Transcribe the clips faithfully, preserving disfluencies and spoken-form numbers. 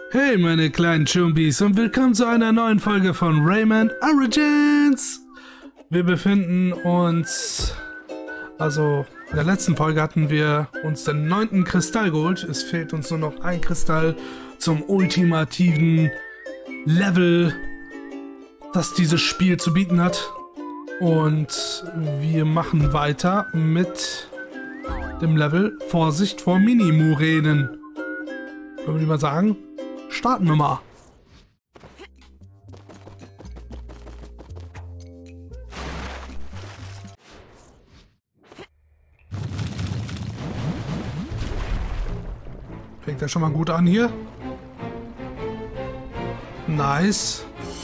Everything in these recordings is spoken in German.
Hey meine kleinen Chumbies und willkommen zu einer neuen Folge von Rayman Origins! Wir befinden uns, also in der letzten Folge hatten wir uns den neunten Kristall geholt. Es fehlt uns nur noch ein Kristall zum ultimativen Level, das dieses Spiel zu bieten hat. Und wir machen weiter mit dem Level Vorsicht vor Mini-Muränen. Würde ich mal sagen, starten wir mal. Fängt ja schon mal gut an hier. Nice.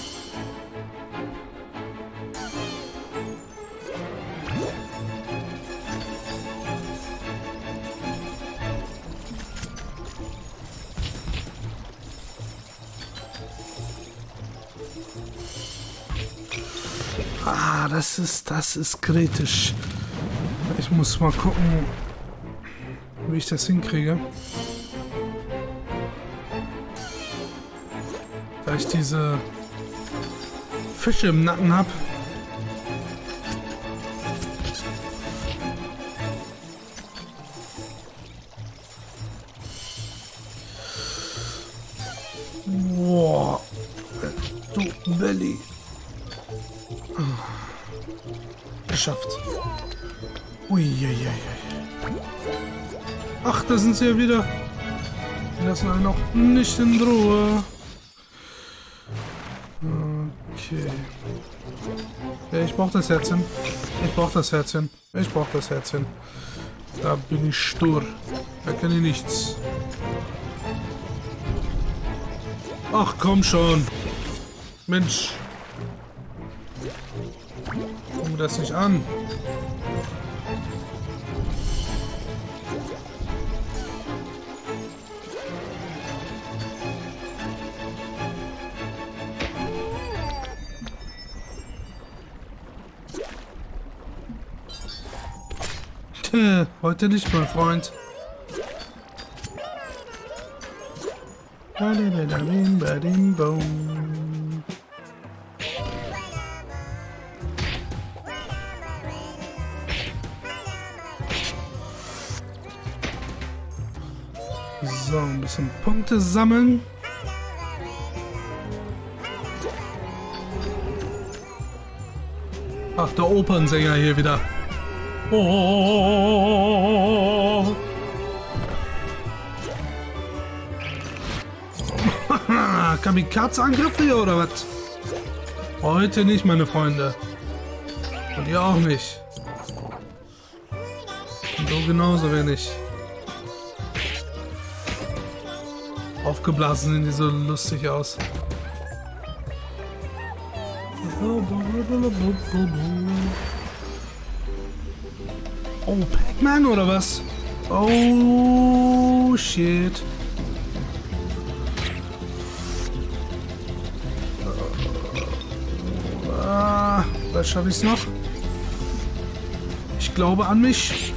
Ah, das ist, das ist kritisch. Ich muss mal gucken, wie ich das hinkriege. Da ich diese Fische im Nacken habe. Boah, du Belly. Geschafft. Uiuiui. Ach, da sind sie ja wieder. Die lassen einen noch nicht in Ruhe. Okay. Ja, ich brauche das Herzchen. Ich brauche das Herzchen. Ich brauche das Herzchen. Da bin ich stur. Da kann ich nichts. Ach, komm schon. Mensch. Guck mir das nicht an. Tja, heute nicht, mein Freund. So, ein bisschen Punkte sammeln. Ach, der Opernsänger hier wieder. Oh. Kamikaze-Angriff hier oder was? Heute nicht, meine Freunde. Und ihr auch nicht. Und du genauso wenig. Aufgeblasen sehen die so lustig aus. Oh, Pac-Man oder was? Oh, shit. Ah, was schaffe ich noch? Ich glaube an mich.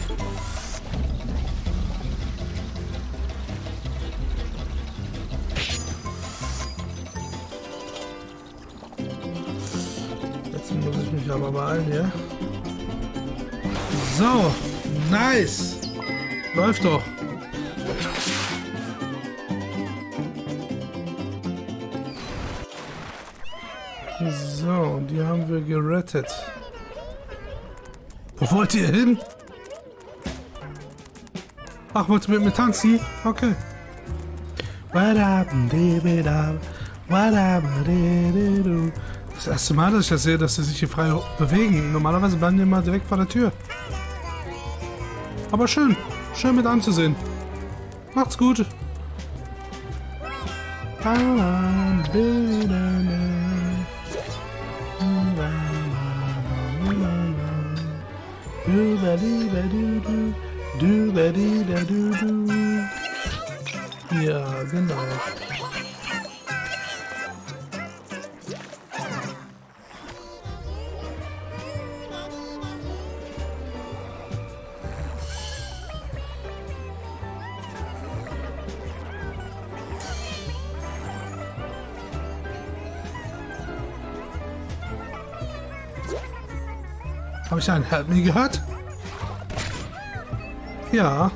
Jetzt muss ich mich aber beeilen hier. So, nice. Läuft doch. So, die haben wir gerettet. Wo wollt ihr hin? Ach, wollt ihr mit mir tanzen? Okay. Das erste Mal, dass ich das sehe, dass sie sich hier frei bewegen. Normalerweise bleiben die immer direkt vor der Tür. Aber schön. Schön mit anzusehen. Macht's gut. Ja, genau. Habe ich einen Help Me gehört? Ja.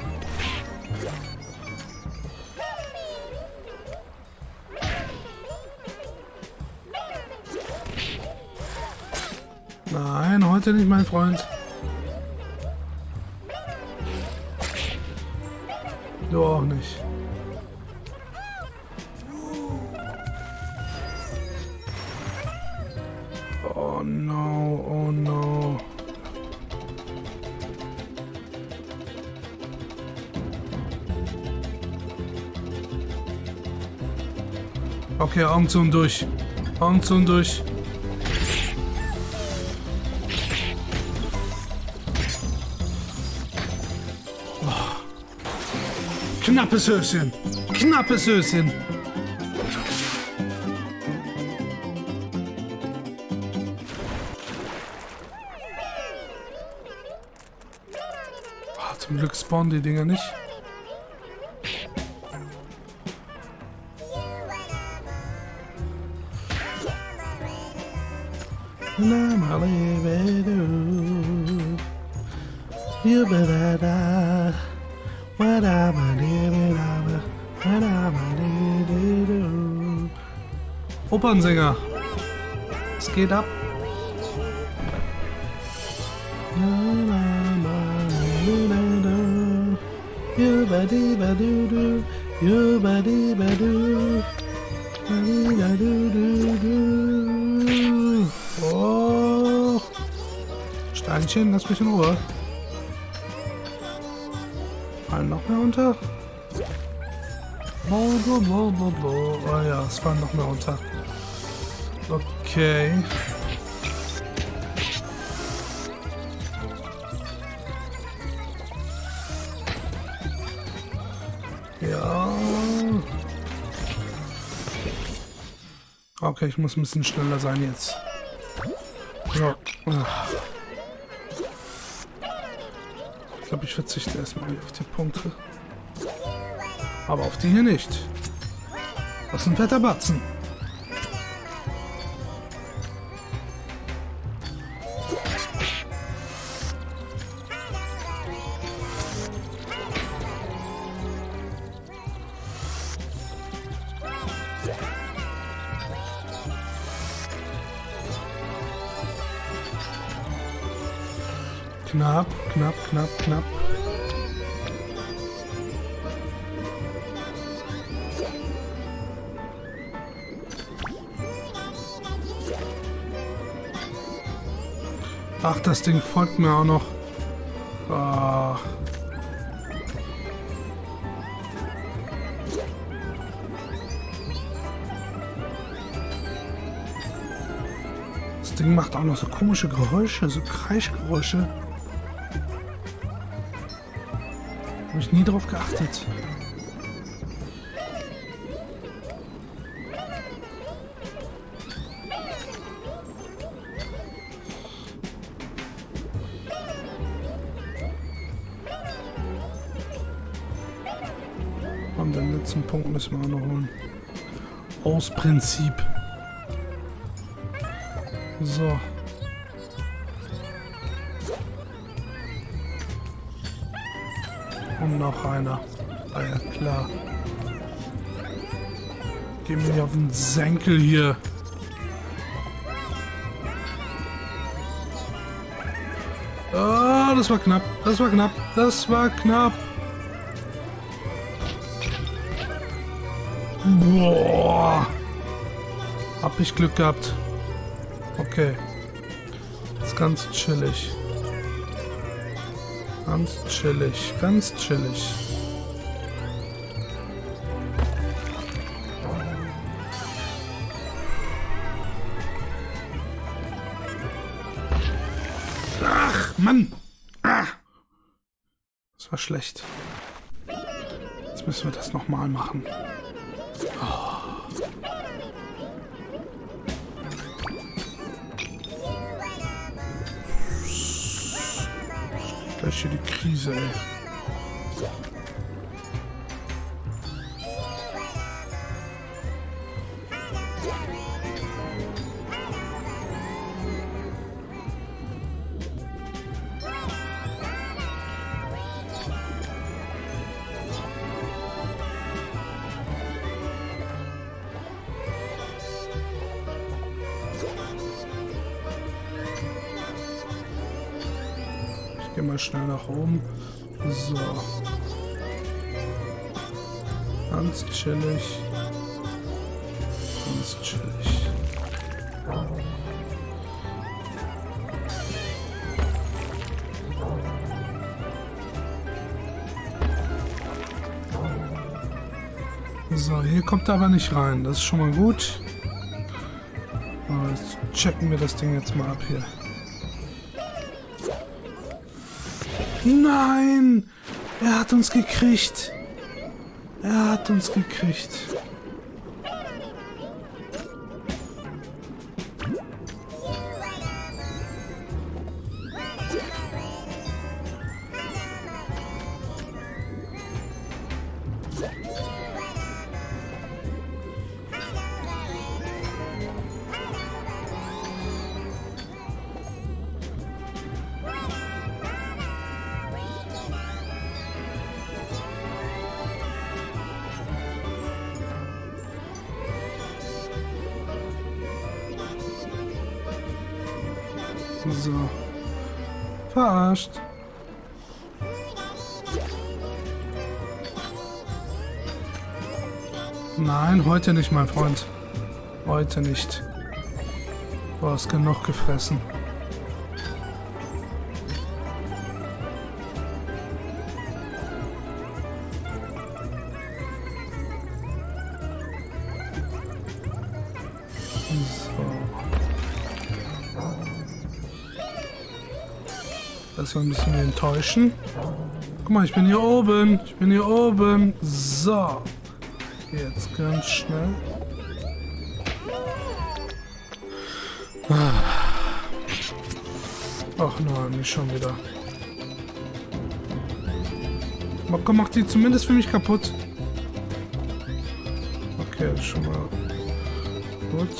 Nein, heute nicht, mein Freund. Du auch nicht. Oh no, oh no. Okay, Augen zu und durch. Augen zu und durch. Knappes Höschen. Knappes Höschen. Oh, zum Glück spawnen die Dinger nicht. Opernsänger. Es geht ab. Oh. Steinchen, lass mich in Ruhe. Fallen noch mehr runter? Oh ja, es fallen noch mehr runter. Okay. Ja. Okay, ich muss ein bisschen schneller sein jetzt. So. Ich glaube, ich verzichte erstmal auf die Punkte. Aber auf die hier nicht. Das ist ein fetter Batzen. Knapp, knapp, knapp, knapp. Ach, das Ding folgt mir auch noch. Ah. Das Ding macht auch noch so komische Geräusche, so Kreischgeräusche. Habe ich nie drauf geachtet. Und den letzten Punkt müssen wir auch noch holen. Aus Prinzip. So. Und noch einer. Ah ja, klar. Geh mir nicht auf den Senkel hier. Oh, das war knapp. Das war knapp. Das war knapp. Boah. Hab ich Glück gehabt. Okay. Das ist ganz chillig. Ganz chillig. Ganz chillig. Ach, Mann. Ah. Das war schlecht. Jetzt müssen wir das nochmal machen. Oh. Gleich hier die Krise, ey. Geh mal schnell nach oben. So. Ganz chillig. Ganz chillig. So, hier kommt er aber nicht rein. Das ist schon mal gut. Aber jetzt checken wir das Ding jetzt mal ab hier. Nein! Er hat uns gekriegt. Er hat uns gekriegt. So. Verarscht. Nein, heute nicht, mein Freund. Heute nicht. Du hast genug gefressen. Das war ein bisschen enttäuschen. Guck mal, ich bin hier oben. Ich bin hier oben. So. Jetzt ganz schnell. Ach nein, nicht schon wieder. Komm, mach die zumindest für mich kaputt. Okay, das ist schon mal gut.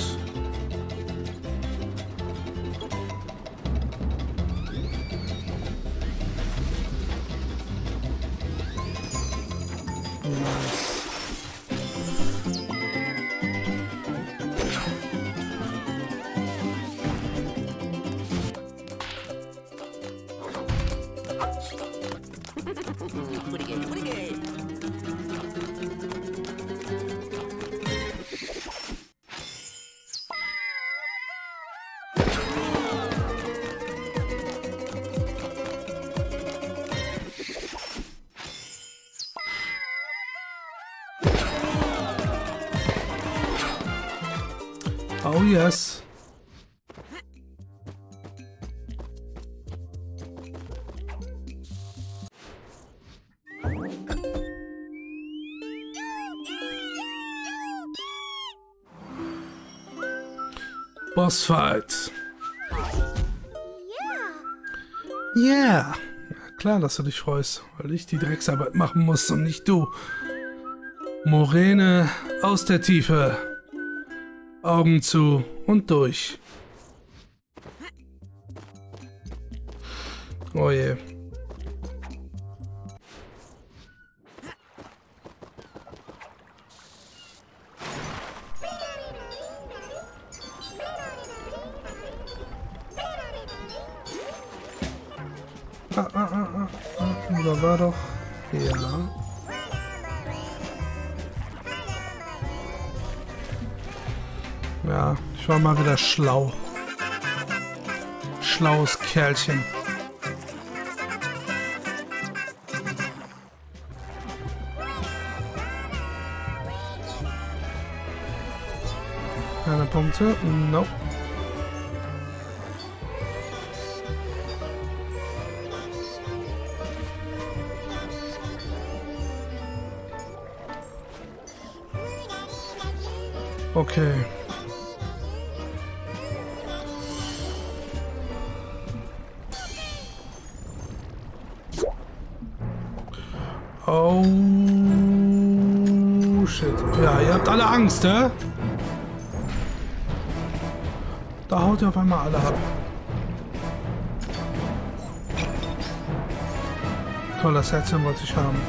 Oh yes. Boss Fight. Yeah. Yeah. Klar, dass du dich freust, weil ich die Drecksarbeit machen muss und nicht du. Moräne aus der Tiefe. Augen zu und durch. Oh je. Ah, ah, ah, ah, ah. Da war doch... Ja. Ja, ich war mal wieder schlau. Schlaues Kerlchen. Keine Punkte? Nope. Okay. Oh, shit. Ja, ihr habt alle Angst, hä? Da haut ihr auf einmal alle ab. Toll, das Herzchen wollte ich haben.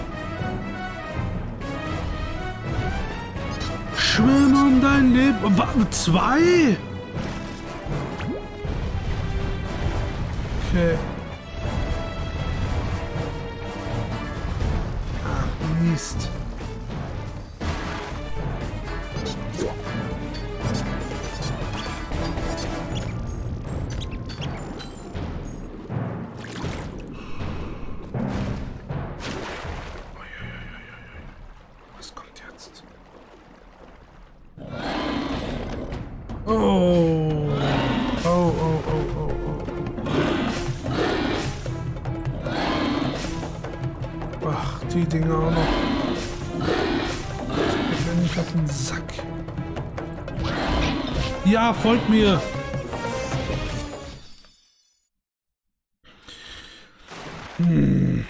Schwimm um dein Leben. Was? Zwei? Okay. Biest. Was kommt jetzt? Oh. Oh, oh, oh, oh, oh. Ach, die Dinger auch noch. Ich bin nicht auf den Sack. Ja, folgt mir. Hm.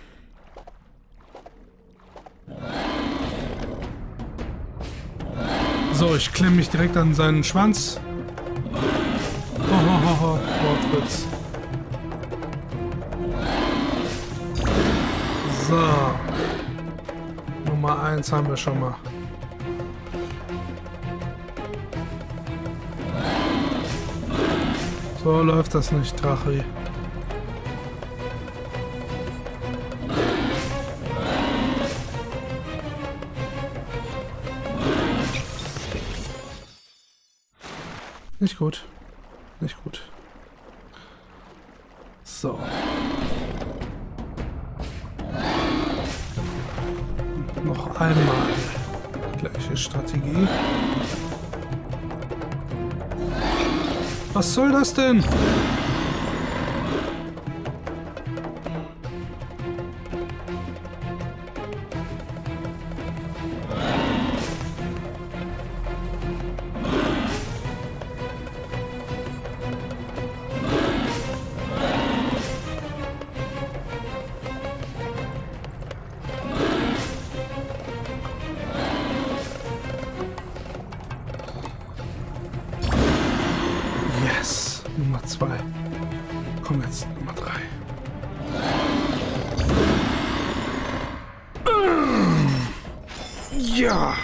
So, ich klemme mich direkt an seinen Schwanz. Hohoho, Wortwitz. So. Nummer eins haben wir schon mal. So läuft das nicht, Drachi. Nicht gut. Nicht gut. So. Noch einmal. Gleiche Strategie. Was soll das denn? Nummer zwei. Komm jetzt, Nummer drei. Ja.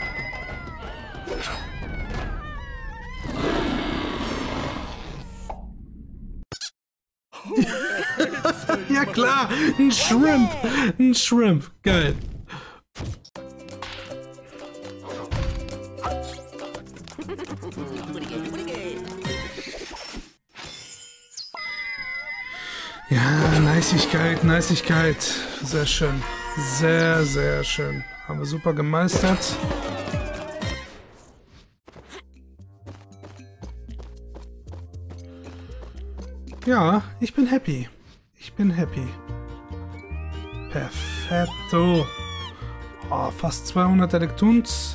Ja klar, ein Shrimp. Ein Shrimp. Geil. Ja, Niceigkeit, Niceigkeit. Sehr schön. Sehr, sehr schön. Haben wir super gemeistert. Ja, ich bin happy. Ich bin happy. Perfetto. Oh, fast zweihundert Elektuns.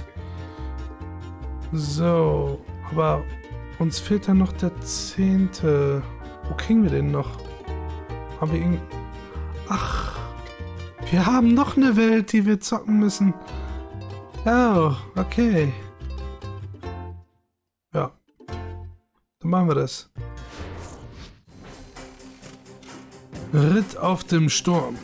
So, aber uns fehlt dann noch der zehnte. Wo kriegen wir den noch? Haben wir ihn... Ach, wir haben noch eine Welt, die wir zocken müssen. Oh, okay. Ja, dann machen wir das. Ritt auf dem Sturm.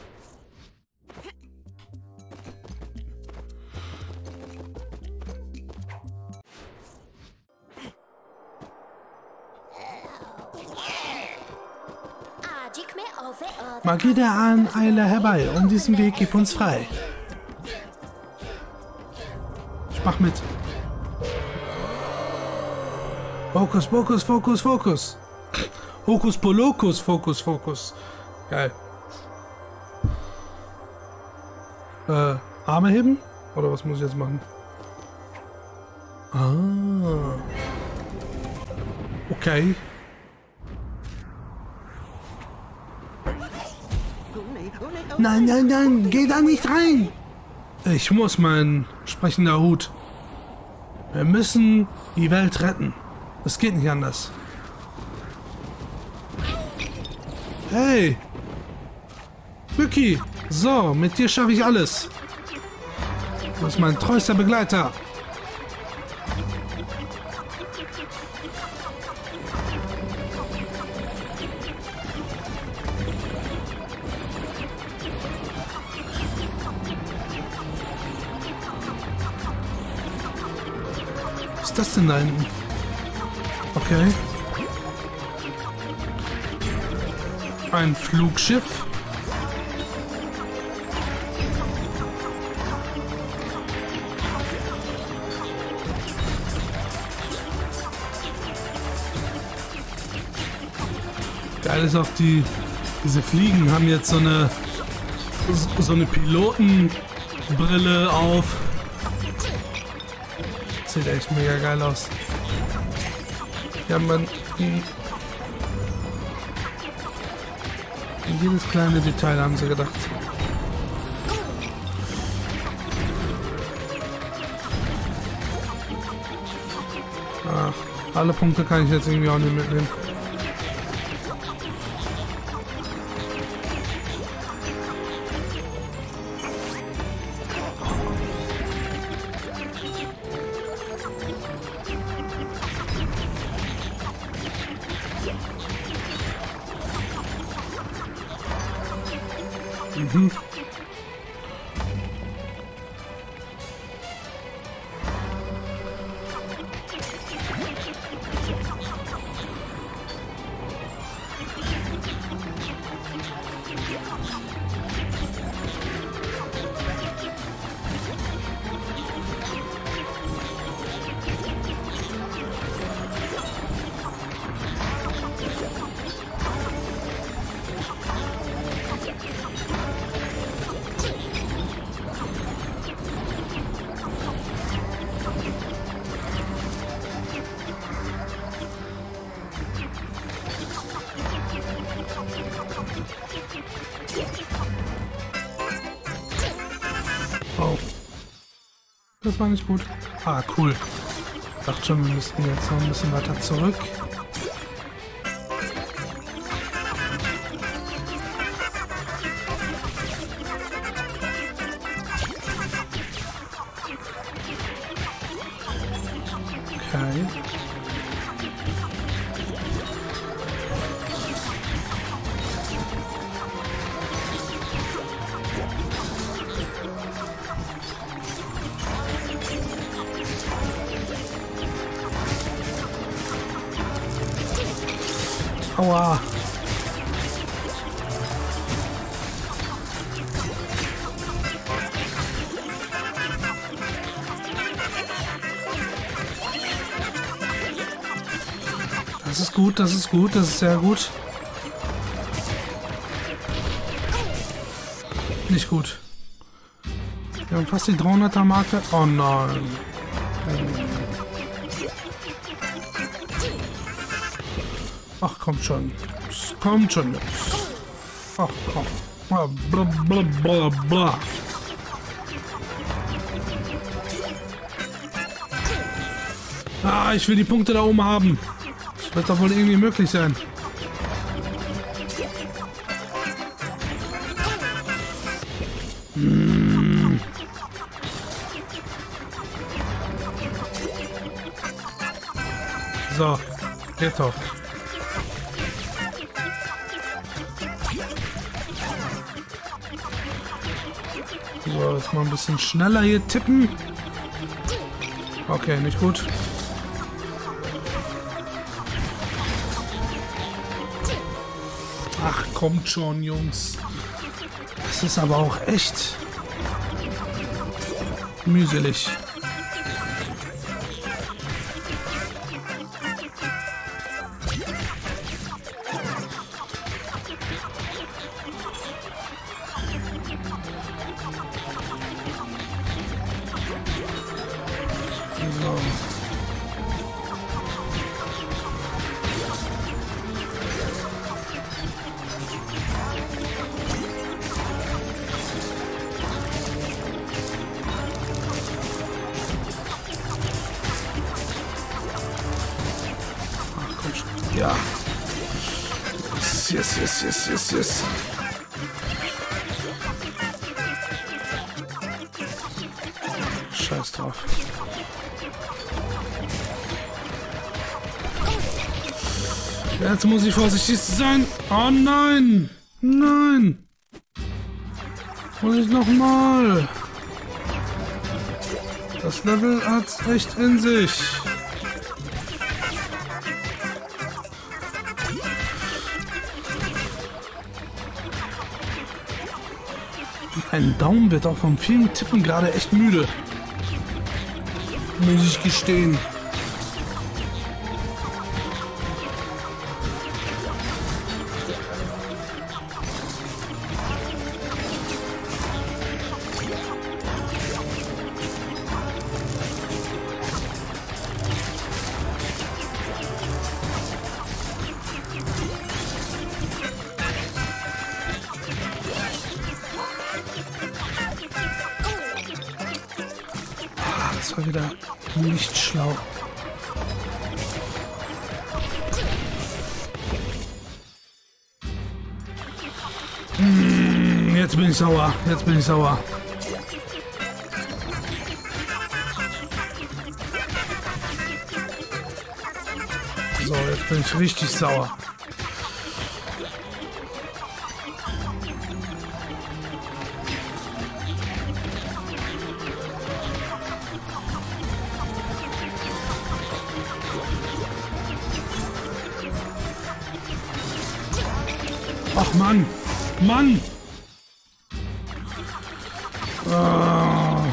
Magie der Ahneile herbei, um diesen Weg gib uns frei. Ich mach mit. Fokus, Fokus, Fokus, Fokus. Hokus Polokus, Fokus, Fokus. Geil. Äh, Arme heben? Oder was muss ich jetzt machen? Ah. Okay. Nein, nein, nein, geh da nicht rein! Ich muss, mein sprechender Hut. Wir müssen die Welt retten. Es geht nicht anders. Hey! Vicky! So, mit dir schaffe ich alles. Du bist mein treuster Begleiter. Was ist das denn da hinten? Okay. Ein Flugschiff. Geil ist auch die, diese Fliegen haben jetzt so eine, so eine Pilotenbrille auf. Sieht echt mega geil aus. Ja, man, in, in jedes kleine Detail haben sie gedacht. Ach, alle Punkte kann ich jetzt irgendwie auch nicht mitnehmen. Mhm. Oh. Das war nicht gut. Ah, cool. Ich dachte schon, wir müssten jetzt noch ein bisschen weiter zurück. Okay. Aua. Das ist gut, das ist gut, das ist sehr gut. Nicht gut. Wir haben fast die dreihunderter Marke. Oh nein. Ach, kommt schon. Es kommt schon. Ach, komm. Bla, bla, bla, bla. Ah, ich will die Punkte da oben haben. Das wird doch wohl irgendwie möglich sein. Hm. So, geht doch. So, jetzt mal ein bisschen schneller hier tippen. Okay, nicht gut. Ach, kommt schon, Jungs. Das ist aber auch echt mühselig. So. Ja. Yes, yes, yes, yes, yes. Scheiß drauf. Jetzt muss ich vorsichtig sein. Oh nein! Nein! Muss ich nochmal? Das Level hat's echt in sich. Mein Daumen wird auch vom vielen Tippen gerade echt müde. Muss ich gestehen. Das war wieder nicht schlau. Hm, jetzt bin ich sauer. Jetzt bin ich sauer. So, jetzt bin ich richtig sauer. Ach Mann! Mann! Oh.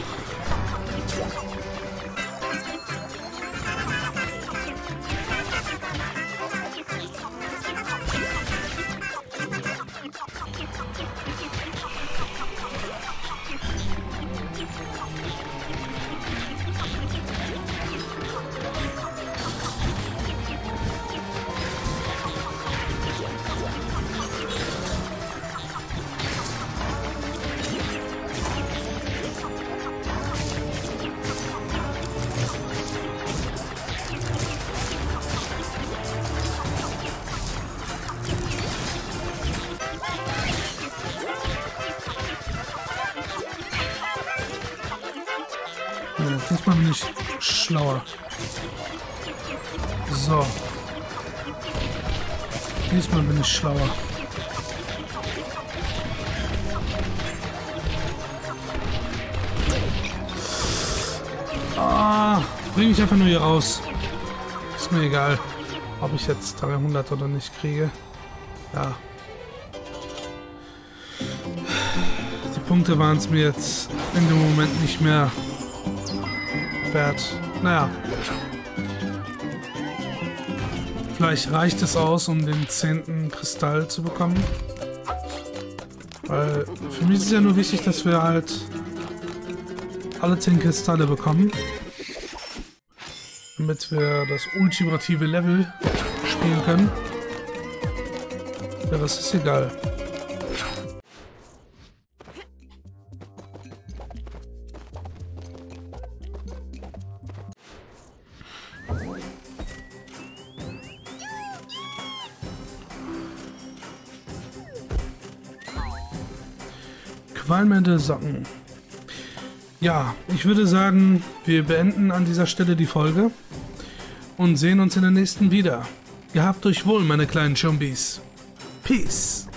Ja, diesmal bin ich schlauer. So. Diesmal bin ich schlauer. Ah, bring ich einfach nur hier raus. Ist mir egal, ob ich jetzt dreihundert oder nicht kriege. Ja. Die Punkte waren es mir jetzt in dem Moment nicht mehr wert. Naja. Vielleicht reicht es aus, um den zehnten Kristall zu bekommen. Weil für mich ist es ja nur wichtig, dass wir halt alle zehn Kristalle bekommen. Damit wir das ultimative Level spielen können. Ja, das ist egal. Qualmende Socken. Ja, ich würde sagen, wir beenden an dieser Stelle die Folge und sehen uns in der nächsten wieder. Gehabt euch wohl, meine kleinen Chumbies. Peace.